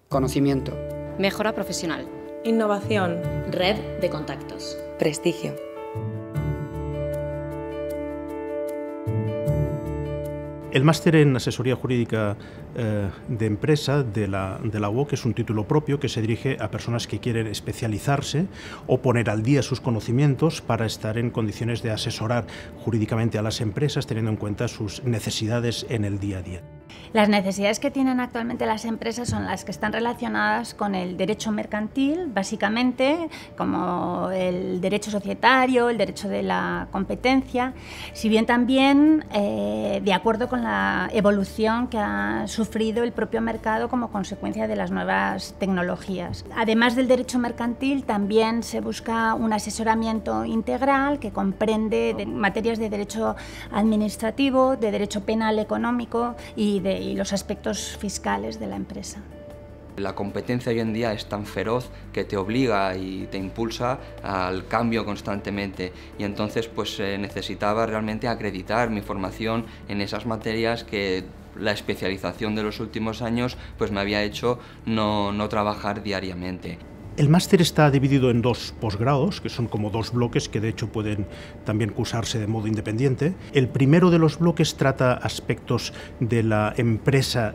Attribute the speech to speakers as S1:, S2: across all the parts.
S1: Conocimiento.
S2: Mejora profesional.
S3: Innovación.
S4: Red de contactos.
S5: Prestigio.
S6: El máster en asesoría jurídica de empresa de la UOC es un título propio que se dirige a personas que quieren especializarse o poner al día sus conocimientos para estar en condiciones de asesorar jurídicamente a las empresas teniendo en cuenta sus necesidades en el día a día.
S7: Las necesidades que tienen actualmente las empresas son las que están relacionadas con el derecho mercantil, básicamente, como el derecho societario, el derecho de la competencia, si bien también de acuerdo con la evolución que ha sufrido el propio mercado como consecuencia de las nuevas tecnologías. Además del derecho mercantil, también se busca un asesoramiento integral que comprende materias de derecho administrativo, de derecho penal económico y los aspectos fiscales de la empresa.
S8: La competencia hoy en día es tan feroz que te obliga y te impulsa al cambio constantemente y entonces pues necesitaba realmente acreditar mi formación en esas materias que la especialización de los últimos años pues me había hecho no trabajar diariamente.
S6: El máster está dividido en dos posgrados, que son como dos bloques que de hecho pueden también cursarse de modo independiente. El primero de los bloques trata aspectos de la empresa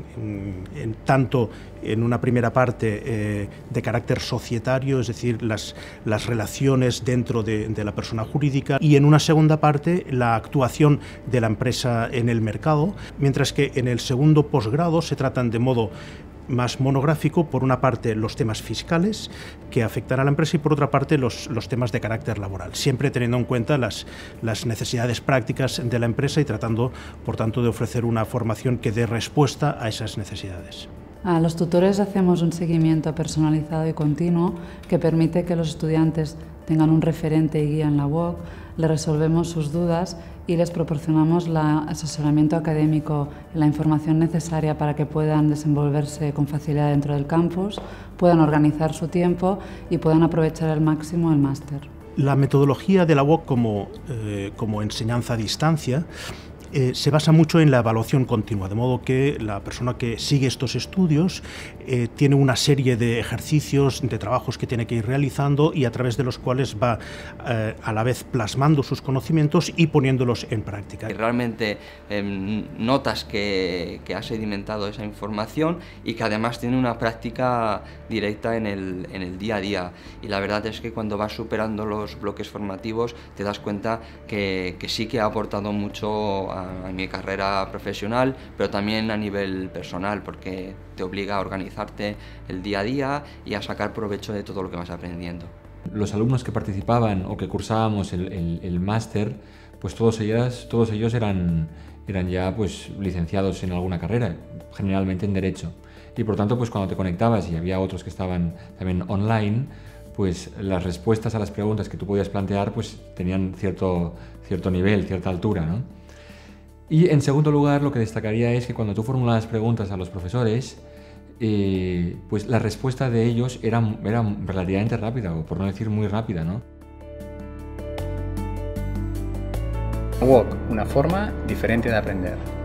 S6: tanto en una primera parte de carácter societario, es decir, las relaciones dentro de la persona jurídica, y en una segunda parte la actuación de la empresa en el mercado, mientras que en el segundo posgrado se tratan de modo más monográfico, por una parte los temas fiscales que afectan a la empresa y por otra parte los temas de carácter laboral, siempre teniendo en cuenta las necesidades prácticas de la empresa y tratando, por tanto, de ofrecer una formación que dé respuesta a esas necesidades.
S9: A los tutores hacemos un seguimiento personalizado y continuo que permite que los estudiantes tengan un referente y guía en la UOC, les resolvemos sus dudas y les proporcionamos el asesoramiento académico, la información necesaria para que puedan desenvolverse con facilidad dentro del campus, puedan organizar su tiempo y puedan aprovechar al máximo el máster. La metodología de la UOC como enseñanza a distancia se basa mucho en la evaluación continua, de modo que la persona que sigue estos estudios tiene una serie de ejercicios, de trabajos que tiene que ir realizando y a través de los cuales va a la vez plasmando sus conocimientos y poniéndolos en práctica.
S8: Y realmente notas que ha sedimentado esa información y que además tiene una práctica directa en el día a día. Y la verdad es que cuando vas superando los bloques formativos te das cuenta que sí que ha aportado mucho a mi carrera profesional, pero también a nivel personal, porque te obliga a organizarte el día a día y a sacar provecho de todo lo que vas aprendiendo.
S10: Los alumnos que participaban o que cursábamos el máster, pues todos ellos eran ya pues licenciados en alguna carrera, generalmente en Derecho. Y por tanto, pues cuando te conectabas y había otros que estaban también online, pues las respuestas a las preguntas que tú podías plantear pues tenían cierto nivel, cierta altura, ¿no? Y en segundo lugar, lo que destacaría es que cuando tú formulabas preguntas a los profesores, pues la respuesta de ellos era relativamente rápida, o por no decir muy rápida, ¿no?
S1: UOC, una forma diferente de aprender.